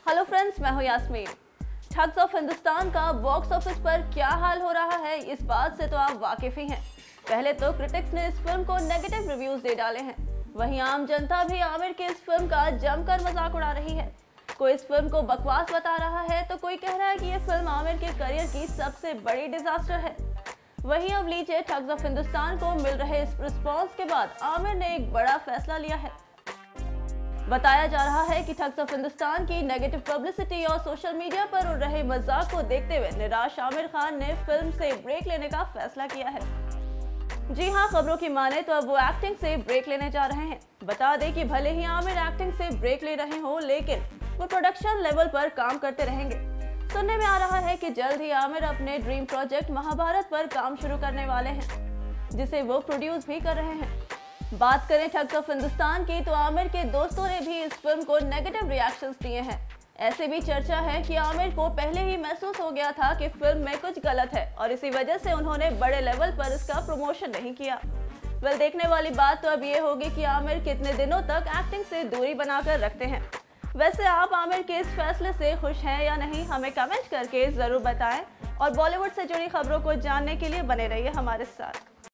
Hello friends, मैं हूं Yasmin. Thugs of Hindustan का बॉक्स ऑफिस पर क्या हाल हो रहा है, इस बात से तो आप वाकिफ ही हैं। पहले तो क्रिटिक्स ने इस फिल्म को नेगेटिव रिव्यूज दे डाले हैं, वहीं आम जनता भी आमिर की इस फिल्म का जमकर मजाक उड़ा रही है। कोई इस फिल्म को बकवास बता रहा है तो कोई कह रहा है कि ये फिल्म आमिर के करियर की सबसे बड़ी डिजास्टर है। वहीं अब लीजिए, ठग्स ऑफ हिंदुस्तान को मिल रहे इस रिस्पॉन्स के बाद आमिर ने एक बड़ा फैसला लिया है। बताया जा रहा है कि ठग्स ऑफ हिंदुस्तान की नेगेटिव पब्लिसिटी और सोशल मीडिया पर उड़ रहे मजाक को देखते हुए निराश आमिर खान ने फिल्म से ब्रेक लेने का फैसला किया है। जी हां, खबरों की माने तो अब वो एक्टिंग से ब्रेक लेने जा रहे हैं। बता दें कि भले ही आमिर एक्टिंग से ब्रेक ले रहे हों, लेकिन वो प्रोडक्शन लेवल पर काम करते रहेंगे। सुनने में आ रहा है कि जल्द ही आमिर अपने ड्रीम प्रोजेक्ट महाभारत पर काम शुरू करने वाले हैं, जिसे वो प्रोड्यूस भी कर रहे हैं। बात करें ठग्स ऑफ हिंदुस्तान की, तो आमिर के दोस्तों ने भी इस फिल्म को नेगेटिव रिएक्शंस दिए हैं। ऐसे भी चर्चा है कि आमिर को पहले ही महसूस हो गया था कि फिल्म में कुछ गलत है और इसी वजह से उन्होंने बड़े लेवल पर इसका प्रमोशन नहीं किया। वेल, देखने वाली बात तो अब ये होगी कि आमिर कितने दिनों तक एक्टिंग से दूरी बनाकर रखते हैं। वैसे आप आमिर के इस फैसले से खुश हैं या नहीं, हमें कमेंट करके ज़रूर बताएं और बॉलीवुड से जुड़ी खबरों को जानने के लिए बने रहिए हमारे साथ।